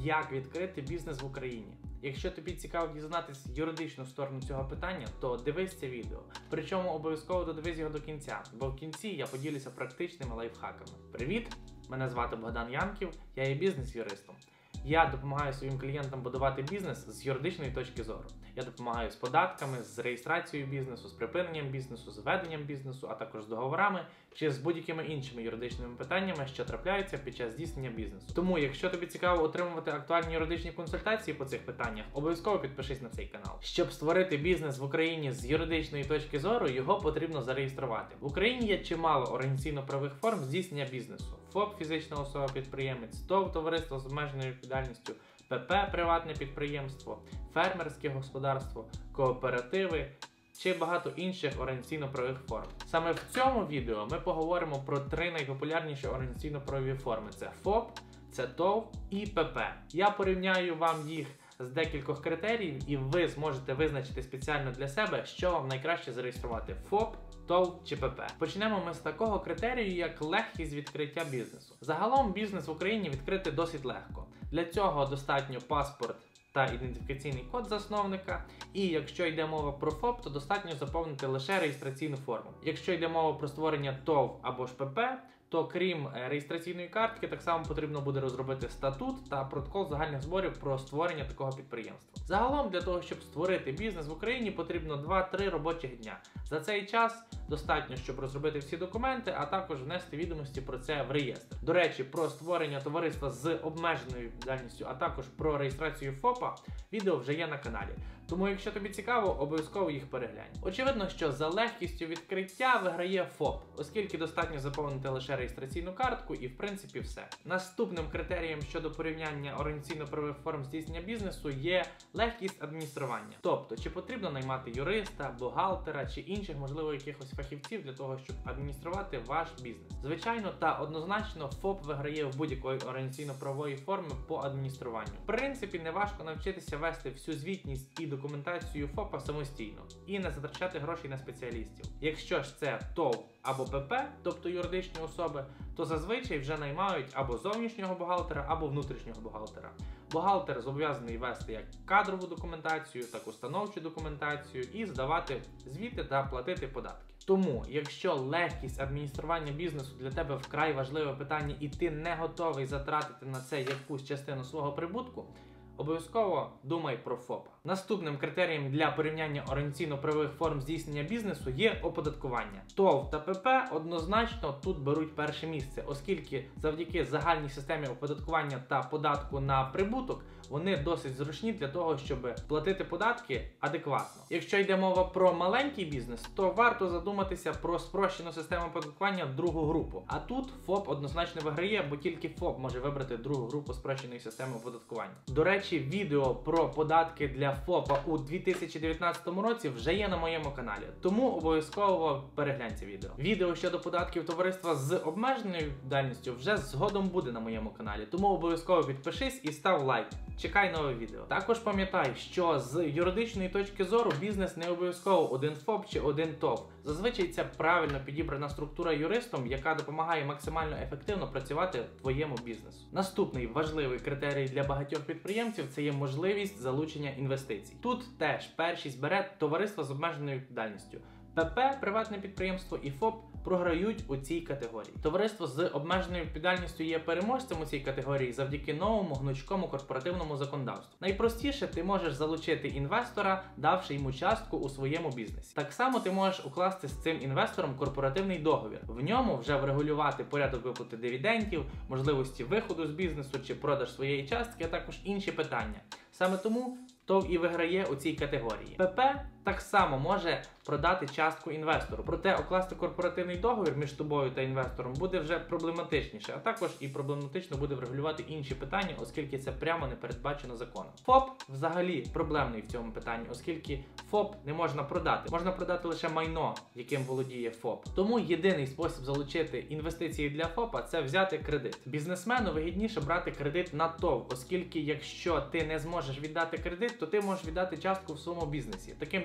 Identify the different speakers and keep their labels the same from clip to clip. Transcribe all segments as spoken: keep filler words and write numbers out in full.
Speaker 1: як відкрити бізнес в Україні. Якщо тобі цікаво дізнатися юридичну сторону цього питання, то дивись це відео. Причому обов'язково додивись його до кінця, бо в кінці я поділюся практичними лайфхаками. Привіт! Мене звати Богдан Янків, я є бізнес-юристом. Я допомагаю своїм клієнтам будувати бізнес з юридичної точки зору. Я допомагаю з податками, з реєстрацією бізнесу, з припиненням бізнесу, з веденням бізнесу, а також з договорами чи з будь-якими іншими юридичними питаннями, що трапляються під час здійснення бізнесу. Тому, якщо тобі цікаво отримувати актуальні юридичні консультації по цих питаннях, обов'язково підпишись на цей канал. Щоб створити бізнес в Україні з юридичної точки зору, його потрібно зареєструвати. В Україні є чимало організаційно-правових форм здійснення бізнесу. ФОП – фізична особа-підприємець, ТОВ – товариство з обмеженою відповідальністю, ПП – приватне підприємство, фермерське господарство, кооперативи чи багато інших організаційно-правових форм. Саме в цьому відео ми поговоримо про три найпопулярніші організаційно-правові форми. Це ФОП, це ТОВ і ПП. Я порівняю вам їх з декількох критеріїв, і ви зможете визначити спеціально для себе, що вам найкраще зареєструвати – ФОП, ТОВ чи ПП. Почнемо ми з такого критерію, як легкість відкриття бізнесу. Загалом бізнес в Україні відкрити досить легко. Для цього достатньо паспорт та ідентифікаційний код засновника, і якщо йде мова про ФОП, то достатньо заповнити лише реєстраційну форму. Якщо йде мова про створення ТОВ або ж ПП, то крім реєстраційної картки, так само потрібно буде розробити статут та протокол загальних зборів про створення такого підприємства. Загалом, для того, щоб створити бізнес в Україні, потрібно два-три робочих дня. За цей час достатньо, щоб розробити всі документи, а також внести відомості про це в реєстр. До речі, про створення товариства з обмеженою відповідальністю, а також про реєстрацію ФОПа, відео вже є на каналі. Тому, якщо тобі цікаво, обов'язково їх переглянь. Очевидно, що за легкістю відкриття виграє ФОП, оскільки достатньо заповнити лише реєстраційну картку і, в принципі, все. Наступним критерієм щодо порівняння організаційно-правових форм здійснення бізнесу є легкість адміністрування. Тобто, чи потрібно наймати юриста, бухгалтера чи інших, можливо, якихось фахівців для того, щоб адмініструвати ваш бізнес. Звичайно та однозначно ФОП виграє в будь-якої організаційно-правової форми по адмініструванню. В принципі, не важко навчитися вести всю звітність і документацію ФОПа самостійно і не затрачати грошей на спеціалістів. Якщо ж це ТОВ або ПП, тобто юридичні особи, то зазвичай вже наймають або зовнішнього бухгалтера, або внутрішнього бухгалтера. Бухгалтер зобов'язаний вести як кадрову документацію, так і установчу документацію і здавати звіти та платити податки. Тому, якщо легкість адміністрування бізнесу для тебе вкрай важливе питання і ти не готовий затратити на це якусь частину свого прибутку, обов'язково думай про ФОПа. Наступним критерієм для порівняння організаційно-правових форм здійснення бізнесу є оподаткування. ТОВ та ПП однозначно тут беруть перше місце, оскільки завдяки загальній системі оподаткування та податку на прибуток вони досить зручні для того, щоб платити податки адекватно. Якщо йде мова про маленький бізнес, то варто задуматися про спрощену систему оподаткування другу групу. А тут ФОП однозначно виграє, бо тільки ФОП може вибрати другу групу спрощеної системи оподаткування. До речі, відео про податки для ФОПа у дві тисячі дев'ятнадцятому році вже є на моєму каналі, тому обов'язково переглянь це відео. Відео щодо податків товариства з обмеженою відповідальністю вже згодом буде на моєму каналі, тому обов'язково підпишись і став лайк. Чекай нове відео. Також пам'ятай, що з юридичної точки зору бізнес не обов'язково один ФОП чи один ТОВ. Зазвичай це правильно підібрана структура юристом, яка допомагає максимально ефективно працювати твоєму бізнесу. Наступний важливий критерій для багатьох підприємців – це є можливість залучення інвестицій. Тут теж першість бере товариство з обмеженою відповідальністю. ПП, приватне підприємство і ФОП програють у цій категорії. Товариство з обмеженою відповідальністю є переможцем у цій категорії завдяки новому гнучкому корпоративному законодавству. Найпростіше ти можеш залучити інвестора, давши йому частку у своєму бізнесі. Так само ти можеш укласти з цим інвестором корпоративний договір. В ньому вже врегулювати порядок виплати дивідендів, можливості виходу з бізнесу чи продаж своєї частки, а також інші питання. Саме тому ТОВ і виграє у цій категорії. ПП так само може продати частку інвестору, проте укласти корпоративний договір між тобою та інвестором буде вже проблематичніше, а також і проблематично буде врегулювати інші питання, оскільки це прямо не передбачено законом. ФОП взагалі проблемний в цьому питанні, оскільки ФОП не можна продати. Можна продати лише майно, яким володіє ФОП. Тому єдиний спосіб залучити інвестиції для ФОПа – це взяти кредит. Бізнесмену вигідніше брати кредит на ТОВ, оскільки якщо ти не зможеш віддати кредит, то ти можеш віддати частку в своєму бізнесі. Таким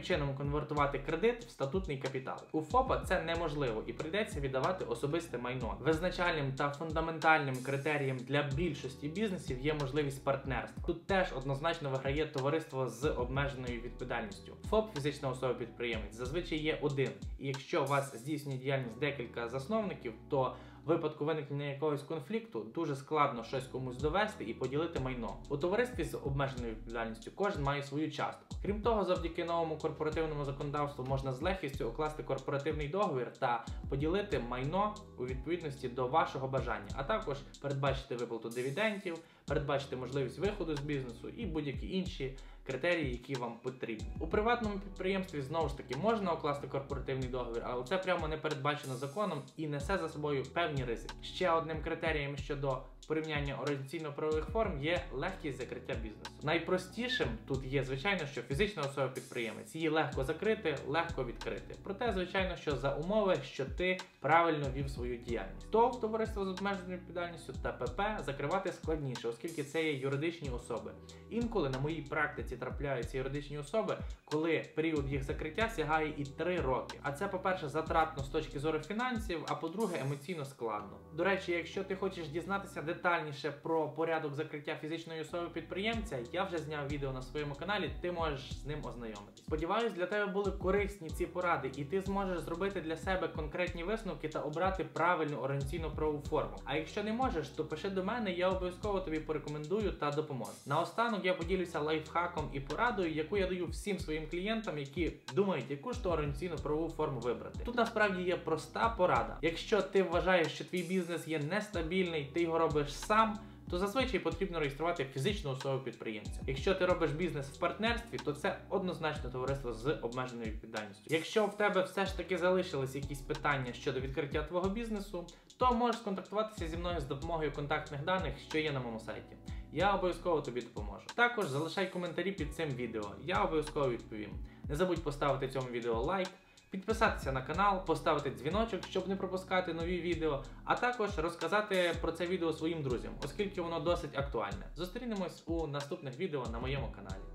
Speaker 1: чином конвертувати кредит в статутний капітал. У ФОПа це неможливо і прийдеться віддавати особисте майно. Визначальним та фундаментальним критерієм для більшості бізнесів є можливість партнерства. Тут теж однозначно виграє товариство з обмеженою відповідальністю. ФОП, фізична особа-підприємець, зазвичай є один. І якщо у вас здійснює діяльність декілька засновників, то в випадку виникнення якогось конфлікту дуже складно щось комусь довести і поділити майно. У товаристві з обмеженою відповідальністю кожен має свою частку. Крім того, завдяки новому корпоративному законодавству можна з легкістю укласти корпоративний договір та поділити майно у відповідності до вашого бажання, а також передбачити виплату дивідендів, передбачити можливість виходу з бізнесу і будь-які інші критерії, які вам потрібні. У приватному підприємстві знову ж таки можна укласти корпоративний договір, але це прямо не передбачено законом і несе за собою певні ризики. Ще одним критерієм щодо порівняння організаційно-правових форм є легкість закриття бізнесу. Найпростішим тут є, звичайно, що фізична особа-підприємець. Її легко закрити, легко відкрити. Проте, звичайно, що за умови, що ти правильно вів свою діяльність. ТОВ, товариство з обмеженою відповідальністю та ПП закривати складніше, оскільки це є юридичні особи. Інколи на моїй практиці трапляються юридичні особи, коли період їх закриття сягає і три роки. А це, по-перше, затратно з точки зору фінансів, а по-друге, емоційно складно. До речі, якщо ти хочеш дізнатися детальніше про порядок закриття фізичної особи-підприємця, я вже зняв відео на своєму каналі, ти можеш з ним ознайомитись. Сподіваюсь, для тебе були корисні ці поради, і ти зможеш зробити для себе конкретні висновки та обрати правильну організаційно-правову форму. А якщо не можеш, то пиши до мене, я обов'язково тобі порекомендую та допоможу. Наостанок я поділюся лайфхаком і порадою, яку я даю всім своїм клієнтам, які думають, яку ж то організаційно-правову форму вибрати. Тут насправді є проста порада. Якщо ти вважаєш, що твій бізнес є нестабільний, ти його робиш сам, то зазвичай потрібно реєструвати фізичну особу підприємця. Якщо ти робиш бізнес в партнерстві, то це однозначно товариство з обмеженою відповідальністю. Якщо в тебе все ж таки залишились якісь питання щодо відкриття твого бізнесу, то можеш сконтактуватися зі мною з допомогою контактних даних, що є на моєму сайті. Я обов'язково тобі допоможу. Також залишай коментарі під цим відео, я обов'язково відповім. Не забудь поставити цьому відео лайк, підписатися на канал, поставити дзвіночок, щоб не пропускати нові відео, а також розказати про це відео своїм друзям, оскільки воно досить актуальне. Зустрінемось у наступних відео на моєму каналі.